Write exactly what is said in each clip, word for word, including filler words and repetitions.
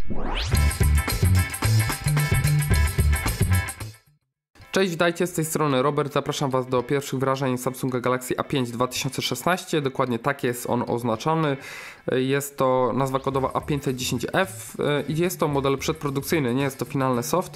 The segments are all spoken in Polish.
Cześć, witajcie, z tej strony Robert, zapraszam Was do pierwszych wrażeń Samsunga Galaxy A pięć dwa tysiące szesnaście, dokładnie tak jest on oznaczony, jest to nazwa kodowa A pięćset dziesięć F i jest to model przedprodukcyjny, nie jest to finalny soft,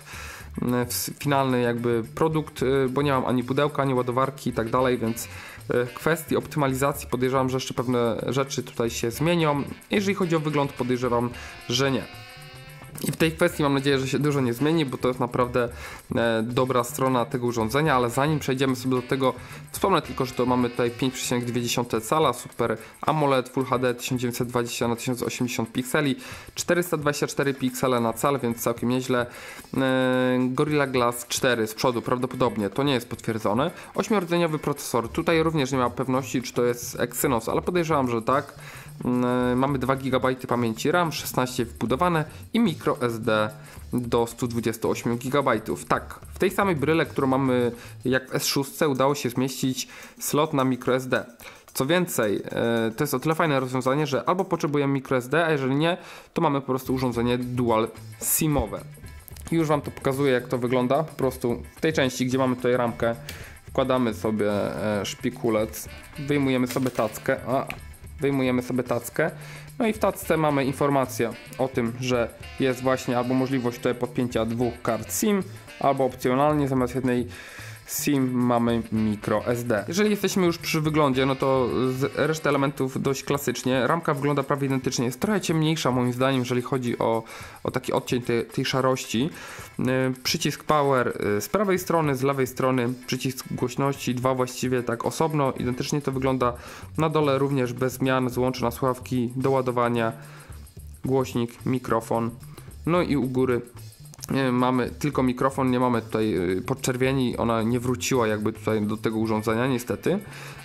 finalny jakby produkt, bo nie mam ani pudełka, ani ładowarki i tak dalej, więc w kwestii optymalizacji podejrzewam, że jeszcze pewne rzeczy tutaj się zmienią. Jeżeli chodzi o wygląd, podejrzewam, że nie. I w tej kwestii mam nadzieję, że się dużo nie zmieni, bo to jest naprawdę e, dobra strona tego urządzenia, ale zanim przejdziemy sobie do tego, wspomnę tylko, że to mamy tutaj pięć przecinek dwa cala, Super AMOLED Full H D tysiąc dziewięćset dwadzieścia na tysiąc osiemdziesiąt pikseli, czterysta dwadzieścia cztery piksele na cal, więc całkiem nieźle. E, Gorilla Glass cztery z przodu prawdopodobnie, to nie jest potwierdzone. ośmiordzeniowy procesor, tutaj również nie ma pewności, czy to jest Exynos, ale podejrzewam, że tak. Mamy dwa gigabajty pamięci RAM, szesnaście wbudowane i microSD do stu dwudziestu ośmiu gigabajtów. Tak, w tej samej bryle, którą mamy jak w S sześć, udało się zmieścić slot na microSD. Co więcej, to jest o tyle fajne rozwiązanie, że albo potrzebujemy microSD, a jeżeli nie, to mamy po prostu urządzenie dual simowe. Już Wam to pokazuję, jak to wygląda. Po prostu w tej części, gdzie mamy tutaj ramkę, wkładamy sobie szpikulec, wyjmujemy sobie tackę. A, Wyjmujemy sobie tackę, no i w tacce mamy informację o tym, że jest właśnie albo możliwość tutaj podpięcia dwóch kart SIM, albo opcjonalnie zamiast jednej SIM mamy microSD. Jeżeli jesteśmy już przy wyglądzie, no to z reszty elementów dość klasycznie. Ramka wygląda prawie identycznie, jest trochę ciemniejsza moim zdaniem, jeżeli chodzi o, o taki odcień tej, tej szarości. Yy, przycisk power yy, z prawej strony, z lewej strony przycisk głośności, dwa właściwie tak osobno, identycznie to wygląda. Na dole również bez zmian, złącze na słuchawki, do ładowania, głośnik, mikrofon, no i u góry mamy tylko mikrofon, nie mamy tutaj podczerwieni, ona nie wróciła jakby tutaj do tego urządzenia niestety.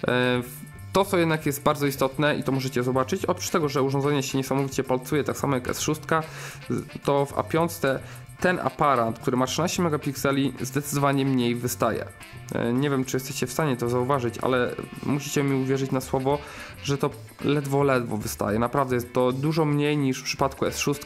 To, co jednak jest bardzo istotne i to możecie zobaczyć, oprócz tego, że urządzenie się niesamowicie palcuje, tak samo jak S sześć, to w A pięć ten aparat, który ma trzynaście megapikseli, zdecydowanie mniej wystaje. Nie wiem, czy jesteście w stanie to zauważyć, ale musicie mi uwierzyć na słowo, że to ledwo, ledwo wystaje. Naprawdę jest to dużo mniej niż w przypadku S sześć.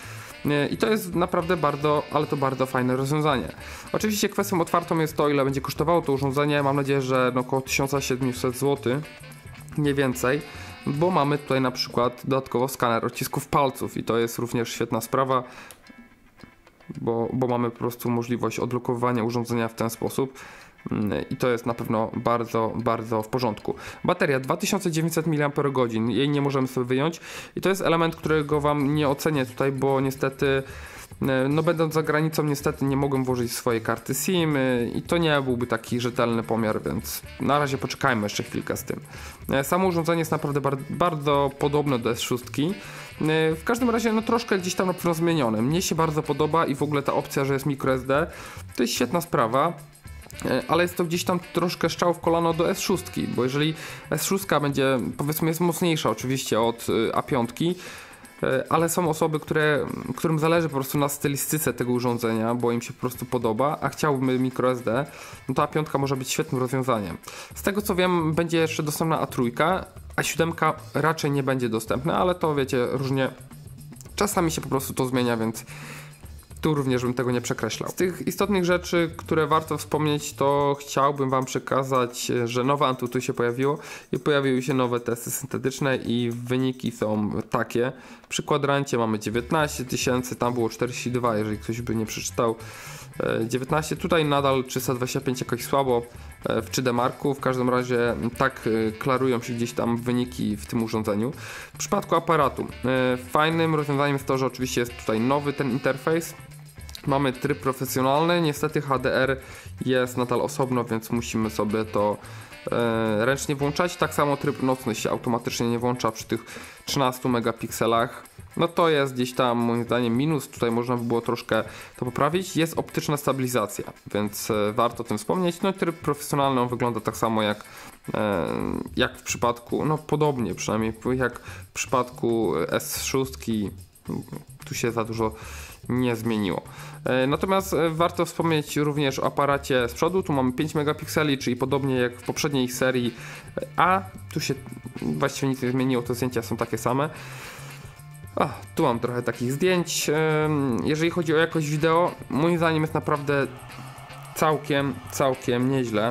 I to jest naprawdę bardzo, ale to bardzo fajne rozwiązanie. Oczywiście kwestią otwartą jest to, ile będzie kosztowało to urządzenie. Mam nadzieję, że no około tysiąc siedemset złotych, nie więcej, bo mamy tutaj na przykład dodatkowo skaner odcisków palców i to jest również świetna sprawa, bo, bo mamy po prostu możliwość odblokowywania urządzenia w ten sposób. I to jest na pewno bardzo, bardzo w porządku. Bateria dwa tysiące dziewięćset miliamperów godzin, jej nie możemy sobie wyjąć i to jest element, którego Wam nie ocenię tutaj, bo niestety, no będąc za granicą, niestety nie mogłem włożyć swojej karty SIM i to nie byłby taki rzetelny pomiar, więc na razie poczekajmy jeszcze chwilkę z tym. Samo urządzenie jest naprawdę bar bardzo podobne do S sześć. W każdym razie no troszkę gdzieś tam na pewno zmienione. Mnie się bardzo podoba i w ogóle ta opcja, że jest microSD, to jest świetna sprawa. Ale jest to gdzieś tam troszkę strzał w kolano do S sześć, bo jeżeli S sześć będzie, powiedzmy, jest mocniejsza oczywiście od A pięć, ale są osoby, które, którym zależy po prostu na stylistyce tego urządzenia, bo im się po prostu podoba, a chciałby microSD, no to A pięć może być świetnym rozwiązaniem. Z tego co wiem, będzie jeszcze dostępna A trzy, A siedem raczej nie będzie dostępna, ale to wiecie, różnie czasami się po prostu to zmienia, więc tu również bym tego nie przekreślał. Z tych istotnych rzeczy, które warto wspomnieć, to chciałbym Wam przekazać, że nowe Antutu się pojawiło i pojawiły się nowe testy syntetyczne i wyniki są takie. Przy kwadrancie mamy dziewiętnaście tysięcy, tam było czterdzieści dwa, jeżeli ktoś by nie przeczytał. dziewiętnaście, tutaj nadal trzysta dwadzieścia pięć jakoś słabo w trzy D Marku, w każdym razie tak klarują się gdzieś tam wyniki w tym urządzeniu. W przypadku aparatu fajnym rozwiązaniem jest to, że oczywiście jest tutaj nowy ten interfejs. Mamy tryb profesjonalny, niestety H D R jest nadal osobno, więc musimy sobie to e, ręcznie włączać. Tak samo tryb nocny się automatycznie nie włącza przy tych trzynastu megapikselach. No to jest gdzieś tam moim zdaniem minus, tutaj można by było troszkę to poprawić. Jest optyczna stabilizacja, więc e, warto o tym wspomnieć. No i tryb profesjonalny on wygląda tak samo jak, e, jak w przypadku, no podobnie przynajmniej jak w przypadku S sześć. Tu się za dużo nie zmieniło. Natomiast warto wspomnieć również o aparacie z przodu. Tu mamy pięć megapikseli, czyli podobnie jak w poprzedniej serii A. Tu się właściwie nic nie zmieniło, te zdjęcia są takie same. O, tu mam trochę takich zdjęć. Jeżeli chodzi o jakość wideo, moim zdaniem jest naprawdę całkiem, całkiem nieźle.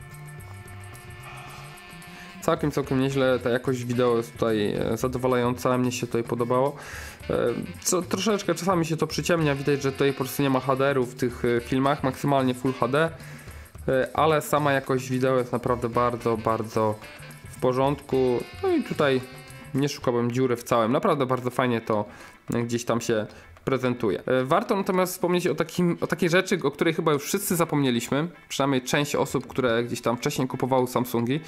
Całkiem, całkiem nieźle, ta jakość wideo jest tutaj zadowalająca, mnie się tutaj podobało. Co, troszeczkę czasami się to przyciemnia, widać, że tutaj po prostu nie ma H D R-ów w tych filmach, maksymalnie Full H D, ale sama jakość wideo jest naprawdę bardzo, bardzo w porządku. No i tutaj nie szukałbym dziury w całym, naprawdę bardzo fajnie to gdzieś tam się prezentuje. Warto natomiast wspomnieć o, takim, o takiej rzeczy, o której chyba już wszyscy zapomnieliśmy, przynajmniej część osób, które gdzieś tam wcześniej kupowały Samsungi.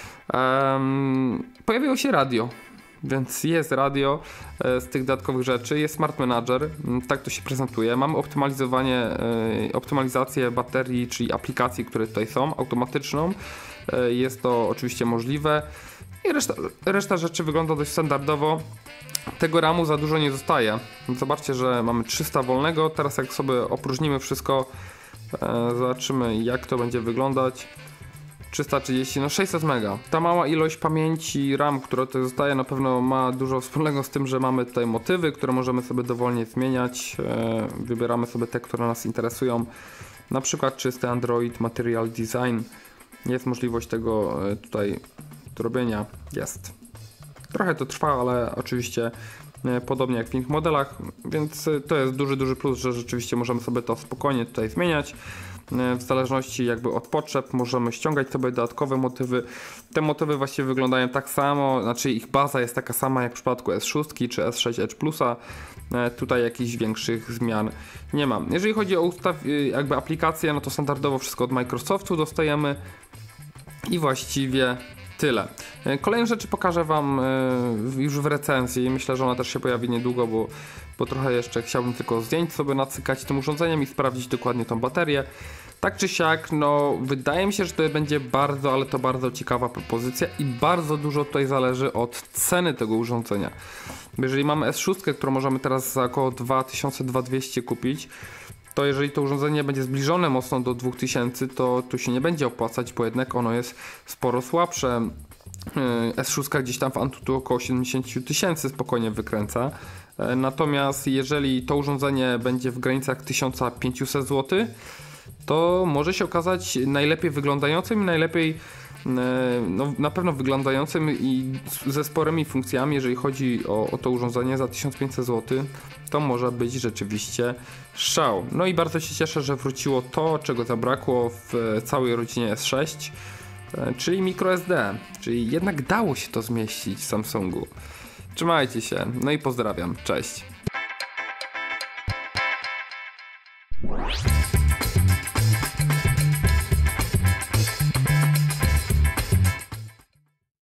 Um, pojawiło się radio, więc jest radio e, z tych dodatkowych rzeczy, jest Smart Manager, tak to się prezentuje. Mamy optymalizowanie, e, optymalizację baterii, czyli aplikacji, które tutaj są, automatyczną. E, jest to oczywiście możliwe i reszta, reszta rzeczy wygląda dość standardowo. Tego ramu za dużo nie zostaje. Zobaczcie, że mamy trzysta wolnego. Teraz jak sobie opróżnimy wszystko, e, zobaczymy, jak to będzie wyglądać. trzysta trzydzieści, no sześćset mega. Ta mała ilość pamięci RAM, która tutaj zostaje, na pewno ma dużo wspólnego z tym, że mamy tutaj motywy, które możemy sobie dowolnie zmieniać. E, wybieramy sobie te, które nas interesują. Na przykład czysty Android, Material Design. Jest możliwość tego e, tutaj robienia. Jest. Trochę to trwa, ale oczywiście e, podobnie jak w innych modelach, więc e, to jest duży, duży plus, że rzeczywiście możemy sobie to spokojnie tutaj zmieniać. W zależności jakby od potrzeb możemy ściągać sobie dodatkowe motywy. Te motywy właściwie wyglądają tak samo, znaczy ich baza jest taka sama jak w przypadku S sześć czy S sześć Edge Plusa. Tutaj jakichś większych zmian nie ma. Jeżeli chodzi o ustaw, jakby aplikacje, no to standardowo wszystko od Microsoftu dostajemy i właściwie tyle. Kolejne rzeczy pokażę Wam już w recenzji. Myślę, że ona też się pojawi niedługo, bo, bo trochę jeszcze chciałbym tylko zdjęć sobie nacykać tym urządzeniem i sprawdzić dokładnie tą baterię. Tak czy siak, no wydaje mi się, że to będzie bardzo, ale to bardzo ciekawa propozycja i bardzo dużo tutaj zależy od ceny tego urządzenia. Jeżeli mamy S sześć, którą możemy teraz za około dwa tysiące dwieście kupić, to jeżeli to urządzenie będzie zbliżone mocno do dwóch tysięcy, to tu się nie będzie opłacać, bo jednak ono jest sporo słabsze. S sześć gdzieś tam w Antutu około siedemdziesiąt tysięcy spokojnie wykręca. Natomiast jeżeli to urządzenie będzie w granicach tysiąc pięćset złotych, to może się okazać najlepiej wyglądającym i najlepiej no, na pewno wyglądającym i ze sporymi funkcjami. Jeżeli chodzi o, o to urządzenie za tysiąc pięćset złotych, to może być rzeczywiście szał. No i bardzo się cieszę, że wróciło to, czego zabrakło w całej rodzinie S sześć, czyli microSD, czyli jednak dało się to zmieścić w Samsungu. Trzymajcie się, no i pozdrawiam, cześć.